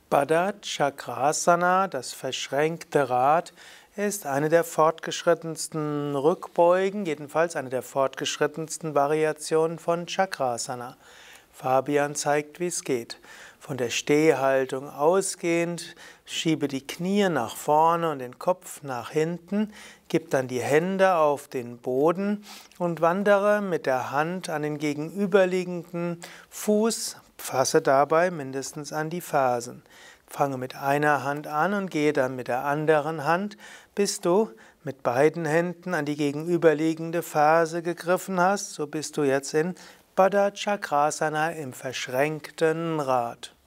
Baddha Chakrasana, das verschränkte Rad, ist eine der fortgeschrittensten Rückbeugen, jedenfalls eine der fortgeschrittensten Variationen von Chakrasana. Fabian zeigt, wie es geht. Von der Stehhaltung ausgehend, schiebe die Knie nach vorne und den Kopf nach hinten, gib dann die Hände auf den Boden und wandere mit der Hand an den gegenüberliegenden Fuß, fasse dabei mindestens an die Fersen. Fange mit einer Hand an und gehe dann mit der anderen Hand, bis du mit beiden Händen an die gegenüberliegende Ferse gegriffen hast. So bist du jetzt in Baddha Chakrasana im verschränkten Rad.